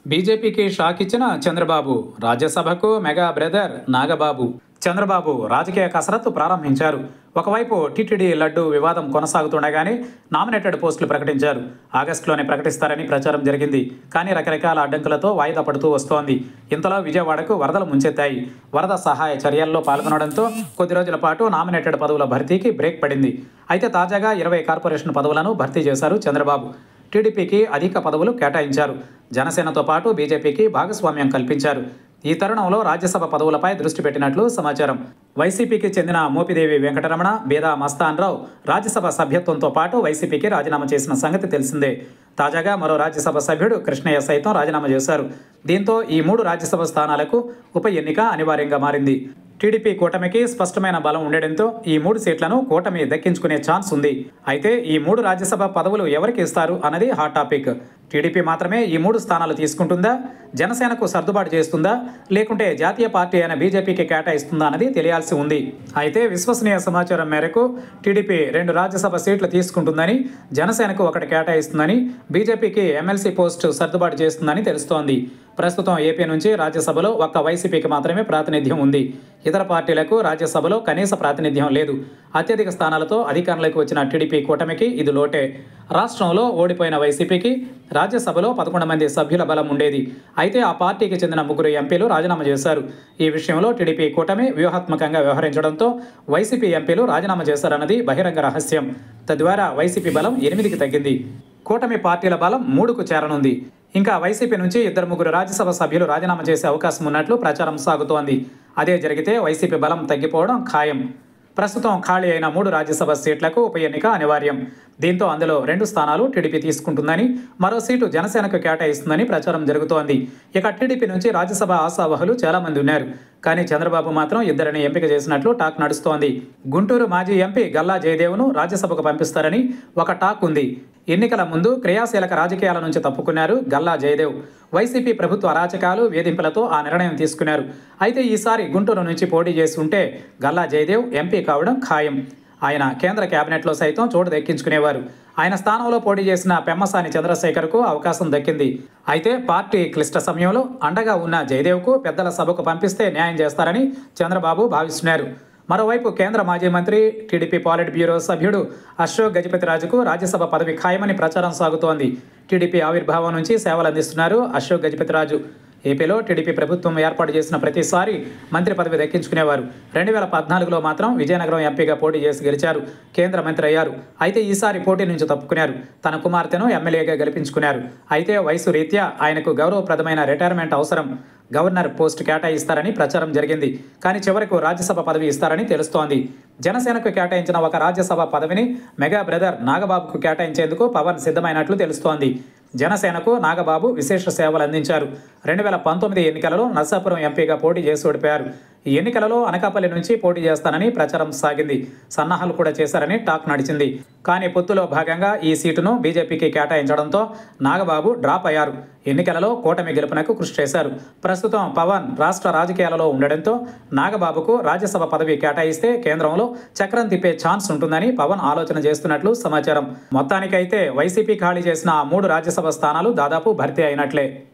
బీజేపీకి షాక్ ఇచ్చిన చంద్రబాబు, రాజ్యసభకు మెగా బ్రదర్ నాగబాబు. చంద్రబాబు రాజకీయ కసరత్తు ప్రారంభించారు. ఒకవైపు టీటీడీ లడ్డు వివాదం కొనసాగుతుండగానే నామినేటెడ్ పోస్టులు ప్రకటించారు. ఆగస్టులోనే ప్రకటిస్తారని ప్రచారం జరిగింది. కానీ రకరకాల అడ్డంకులతో వాయిదా పడుతూ వస్తోంది. ఇంతలో విజయవాడకు వరదలు ముంచెత్తాయి. వరద సహాయ చర్యల్లో పాల్గొనడంతో కొద్ది రోజుల పాటు నామినేటెడ్ పదవుల భర్తీకి బ్రేక్ పడింది. అయితే తాజాగా 20 కార్పొరేషన్ పదవులను భర్తీ చేశారు చంద్రబాబు. టీడీపీకి అధిక పదవులు కేటాయించారు. జనసేనతో పాటు బీజేపీకి భాగస్వామ్యం కల్పించారు. ఈ తరుణంలో రాజ్యసభ పదవులపై దృష్టి పెట్టినట్లు సమాచారం. వైసీపీకి చెందిన మోపిదేవి వెంకటరమణ, బేదా మస్తాన్రావు రాజ్యసభ సభ్యత్వంతో పాటు వైసీపీకి రాజీనామా చేసిన సంగతి తెలిసిందే. తాజాగా మరో రాజ్యసభ సభ్యుడు కృష్ణయ్య సైతం రాజీనామా చేశారు. దీంతో ఈ 3 రాజ్యసభ స్థానాలకు ఉప ఎన్నిక అనివార్యంగా మారింది. టీడీపీ కూటమికి స్పష్టమైన బలం ఉండడంతో ఈ 3 సీట్లను కూటమి దక్కించుకునే ఛాన్స్ ఉంది. అయితే ఈ 3 రాజ్యసభ పదవులు ఎవరికి ఇస్తారు అన్నది హాట్ టాపిక్. టీడీపీ మాత్రమే ఈ 3 స్థానాలు తీసుకుంటుందా, జనసేనకు సర్దుబాటు చేస్తుందా, లేకుంటే జాతీయ పార్టీ అయిన బీజేపీకి కేటాయిస్తుందా అన్నది తెలియాల్సి ఉంది. అయితే విశ్వసనీయ సమాచారం మేరకు టీడీపీ 2 రాజ్యసభ సీట్లు తీసుకుంటుందని, జనసేనకు 1 కేటాయిస్తుందని, బీజేపీకి ఎమ్మెల్సీ పోస్టు సర్దుబాటు చేస్తుందని తెలుస్తోంది. ప్రస్తుతం ఏపీ నుంచి రాజ్యసభలో ఒక్క వైసీపీకి మాత్రమే ప్రాతినిధ్యం ఉంది. ఇతర పార్టీలకు రాజ్యసభలో కనీస ప్రాతినిధ్యం లేదు. అత్యధిక స్థానాలతో అధికారంలోకి వచ్చిన టీడీపీ కూటమికి ఇది లోటే. రాష్ట్రంలో ఓడిపోయిన వైసీపీకి రాజ్యసభలో 11 మంది సభ్యుల బలం ఉండేది. అయితే ఆ పార్టీకి చెందిన 3 ఎంపీలు రాజీనామా చేశారు. ఈ విషయంలో టీడీపీ కూటమి వ్యూహాత్మకంగా వ్యవహరించడంతో వైసీపీ ఎంపీలు రాజీనామా చేశారన్నది బహిరంగ రహస్యం. తద్వారా వైసీపీ బలం 8కి తగ్గింది. కూటమి పార్టీల బలం 3కు చేరనుంది. ఇంకా వైసీపీ నుంచి 2-3 రాజ్యసభ సభ్యులు రాజీనామా చేసే అవకాశం ఉన్నట్లు ప్రచారం సాగుతోంది. అదే జరిగితే వైసీపీ బలం తగ్గిపోవడం ఖాయం. ప్రస్తుతం ఖాళీ అయిన 3 రాజ్యసభ సీట్లకు ఉప ఎన్నిక అనివార్యం. దీంతో అందులో 2 స్థానాలు టీడీపీ తీసుకుంటుందని, మరో సీటు జనసేనకు కేటాయిస్తుందని ప్రచారం జరుగుతోంది. ఇక టీడీపీ నుంచి రాజ్యసభ ఆశావహులు చాలామంది ఉన్నారు. కానీ చంద్రబాబు మాత్రం 2 ఎంపిక చేసినట్లు టాక్ నడుస్తోంది. గుంటూరు మాజీ ఎంపీ గల్లా జయదేవ్ను రాజ్యసభకు పంపిస్తారని ఒక టాక్ ఉంది. ఎన్నికల ముందు క్రియాశీలక రాజకీయాల నుంచి తప్పుకున్నారు గల్లా జయదేవ్. వైసీపీ ప్రభుత్వ అరాచకాలు, వేధింపులతో ఆ నిర్ణయం తీసుకున్నారు. అయితే ఈసారి గుంటూరు నుంచి పోటీ చేసి ఉంటే గల్లా జయదేవ్ ఎంపీ కావడం ఖాయం. ఆయన కేంద్ర కేబినెట్లో సైతం చోటు దక్కించుకునేవారు. ఆయన స్థానంలో పోటీ చేసిన పెమ్మసాని చంద్రశేఖర్కు అవకాశం దక్కింది. అయితే పార్టీ క్లిష్ట సమయంలో అండగా ఉన్న జయదేవ్కు పెద్దల సభకు పంపిస్తే న్యాయం చేస్తారని చంద్రబాబు భావిస్తున్నారు. మరోవైపు కేంద్ర మాజీ మంత్రి, టీడీపీ పాలిట్ బ్యూరో సభ్యుడు అశోక్ గజపతిరాజుకు రాజ్యసభ పదవి ఖాయమని ప్రచారం సాగుతోంది. టీడీపీ ఆవిర్భావం నుంచి సేవలు అందిస్తున్నారు అశోక్ గజపతిరాజు. ఏపీలో టీడీపీ ప్రభుత్వం ఏర్పాటు చేసిన ప్రతిసారి మంత్రి పదవి దక్కించుకునేవారు. 2014లో మాత్రం విజయనగరం ఎంపీగా పోటీ చేసి గెలిచారు. కేంద్ర మంత్రి అయ్యారు. అయితే ఈసారి పోటీ నుంచి తప్పుకున్నారు. తన కుమార్తెను ఎమ్మెల్యేగా గెలిపించుకున్నారు. అయితే వయసు రీత్యా ఆయనకు గౌరవప్రదమైన రిటైర్మెంట్ అవసరం. గవర్నర్ పోస్టు కేటాయిస్తారని ప్రచారం జరిగింది. కానీ చివరకు రాజ్యసభ పదవి ఇస్తారని తెలుస్తోంది. జనసేనకు కేటాయించిన ఒక రాజ్యసభ పదవిని మెగా బ్రదర్ నాగబాబుకు కేటాయించేందుకు పవన్ సిద్ధమైనట్లు తెలుస్తోంది. జనసేనకు నాగబాబు విశేష సేవలు అందించారు. 2019 ఎన్నికలలో నర్సాపురం ఎంపీగా పోటీ చేసి ఓడిపోయారు. ఈ ఎన్నికలలో అనకాపల్లి నుంచి పోటీ చేస్తానని ప్రచారం సాగింది. సన్నాహాలు కూడా చేశారని టాక్ నడిచింది. కానీ పొత్తులో భాగంగా ఈ సీటును బీజేపీకి కేటాయించడంతో నాగబాబు డ్రాప్ అయ్యారు. ఎన్నికలలో కూటమి గెలుపునకు కృషి చేశారు. ప్రస్తుతం పవన్ రాష్ట్ర రాజకీయాలలో ఉండడంతో నాగబాబుకు రాజ్యసభ పదవి కేటాయిస్తే కేంద్రంలో చక్రం తిప్పే ఛాన్స్ ఉంటుందని పవన్ ఆలోచన చేస్తున్నట్లు సమాచారం. మొత్తానికైతే వైసీపీ ఖాళీ చేసిన 3 రాజ్యసభ స్థానాలు దాదాపు భర్తీ అయినట్లే.